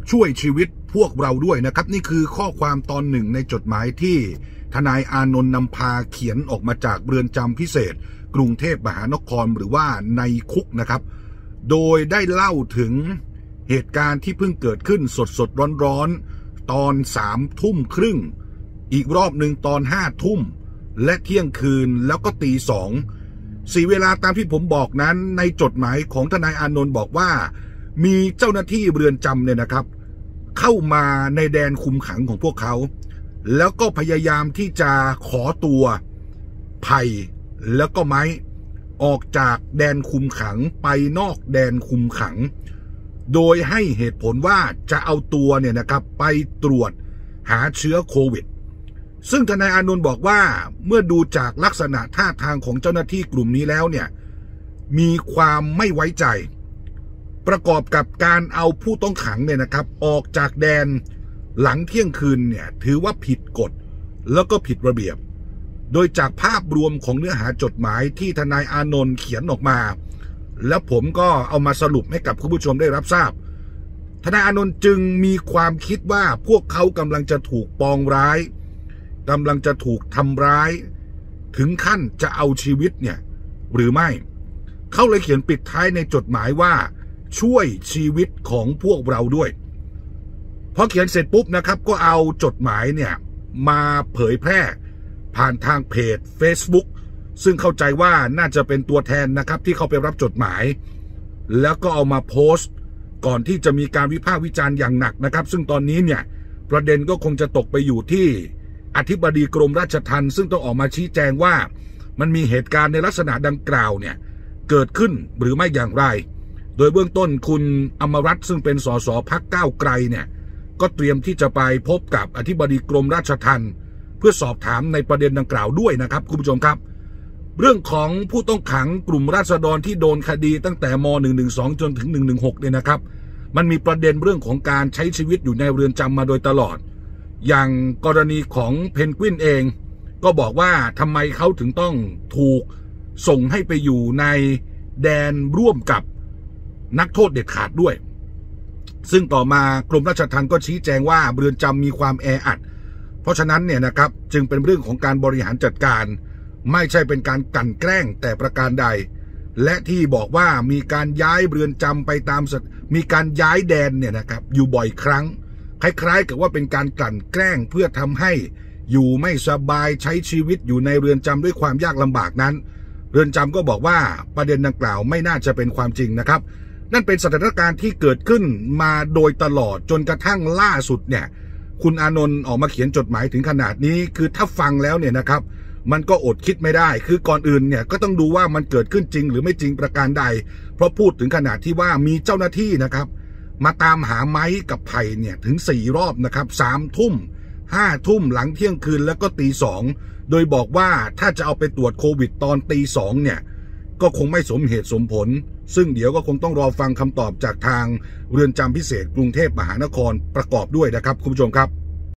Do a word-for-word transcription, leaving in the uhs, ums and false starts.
ช่วยชีวิตพวกเราด้วยนะครับนี่คือข้อความตอนหนึ่งในจดหมายที่ทนายอานนท์นำพาเขียนออกมาจากเรือนจำพิเศษกรุงเทพมหานครหรือว่าในคุกนะครับโดยได้เล่าถึงเหตุการณ์ที่เพิ่งเกิดขึ้นสดสดร้อนๆตอนสามทุ่มครึ่งอีกรอบหนึ่งตอนห้าทุ่มและเที่ยงคืนแล้วก็ตีสองสี่เวลาตามที่ผมบอกนั้นในจดหมายของทนายอานนท์บอกว่ามีเจ้าหน้าที่เรือนจำเนี่ยนะครับเข้ามาในแดนคุมขังของพวกเขาแล้วก็พยายามที่จะขอตัวไผ่แล้วก็ไม้ออกจากแดนคุมขังไปนอกแดนคุมขังโดยให้เหตุผลว่าจะเอาตัวเนี่ยนะครับไปตรวจหาเชื้อโควิดซึ่งทนายอานนท์บอกว่าเมื่อดูจากลักษณะท่าทางของเจ้าหน้าที่กลุ่มนี้แล้วเนี่ยมีความไม่ไว้ใจประกอบกับการเอาผู้ต้องขังเนี่ยนะครับออกจากแดนหลังเที่ยงคืนเนี่ยถือว่าผิดกฎแล้วก็ผิดระเบียบโดยจากภาพรวมของเนื้อหาจดหมายที่ทนายอานนท์เขียนออกมาแล้วผมก็เอามาสรุปให้กับคุณผู้ชมได้รับทราบทนายอานนท์จึงมีความคิดว่าพวกเขากำลังจะถูกปองร้ายกำลังจะถูกทำร้ายถึงขั้นจะเอาชีวิตเนี่ยหรือไม่เขาเลยเขียนปิดท้ายในจดหมายว่าช่วยชีวิตของพวกเราด้วยพอเขียนเสร็จปุ๊บนะครับก็เอาจดหมายเนี่ยมาเผยแพร่ผ่านทางเพจ Facebook ซึ่งเข้าใจว่าน่าจะเป็นตัวแทนนะครับที่เขาไปรับจดหมายแล้วก็เอามาโพสต์ก่อนที่จะมีการวิพากษ์วิจารณ์อย่างหนักนะครับซึ่งตอนนี้เนี่ยประเด็นก็คงจะตกไปอยู่ที่อธิบดีกรมราชทัณฑ์ซึ่งต้องออกมาชี้แจงว่ามันมีเหตุการณ์ในลักษณะดังกล่าวเนี่ยเกิดขึ้นหรือไม่อย่างไรโดยเบื้องต้นคุณอมรัตน์ซึ่งเป็นสสพรรคก้าวไกลเนี่ยก็เตรียมที่จะไปพบกับอธิบดีกรมราชทัณฑ์เพื่อสอบถามในประเด็นดังกล่าวด้วยนะครับคุณผู้ชมครับเรื่องของผู้ต้องขังกลุ่มราษฎรที่โดนคดีตั้งแต่ม หนึ่งหนึ่งสอง จนถึงหนึ่งหนึ่งหกเนี่ยนะครับมันมีประเด็นเรื่องของการใช้ชีวิตอยู่ในเรือนจำมาโดยตลอดอย่างกรณีของเพนกวินเองก็บอกว่าทำไมเขาถึงต้องถูกส่งให้ไปอยู่ในแดนร่วมกับนักโทษเด็ดขาดด้วยซึ่งต่อมากรมราชทัณฑ์ก็ชี้แจงว่าเรือนจำมีความแออัดเพราะฉะนั้นเนี่ยนะครับจึงเป็นเรื่องของการบริหารจัดการไม่ใช่เป็นการกลั่นแกล้งแต่ประการใดและที่บอกว่ามีการย้ายเรือนจำไปตามมีการย้ายแดนเนี่ยนะครับอยู่บ่อยครั้งคล้ายๆกับว่าเป็นการกลั่นแกล้งเพื่อทำให้อยู่ไม่สบายใช้ชีวิตอยู่ในเรือนจำด้วยความยากลำบากนั้นเรือนจำก็บอกว่าประเด็นดังกล่าวไม่น่าจะเป็นความจริงนะครับนั่นเป็นสถานการณ์ที่เกิดขึ้นมาโดยตลอดจนกระทั่งล่าสุดเนี่ยคุณอานนท์ออกมาเขียนจดหมายถึงขนาดนี้คือถ้าฟังแล้วเนี่ยนะครับมันก็อดคิดไม่ได้คือก่อนอื่นเนี่ยก็ต้องดูว่ามันเกิดขึ้นจริงหรือไม่จริงประการใดเพราะพูดถึงขนาดที่ว่ามีเจ้าหน้าที่นะครับมาตามหาไม้กับไผ่เนี่ยถึงสี่รอบนะครับสามทุ่มห้าทุ่มหลังเที่ยงคืนแล้วก็ตีสองโดยบอกว่าถ้าจะเอาไปตรวจโควิดตอนตีสองเนี่ยก็คงไม่สมเหตุสมผลซึ่งเดี๋ยวก็คงต้องรอฟังคำตอบจากทางเรือนจำพิเศษกรุงเทพมหานครประกอบด้วยนะครับคุณผู้ชมครับ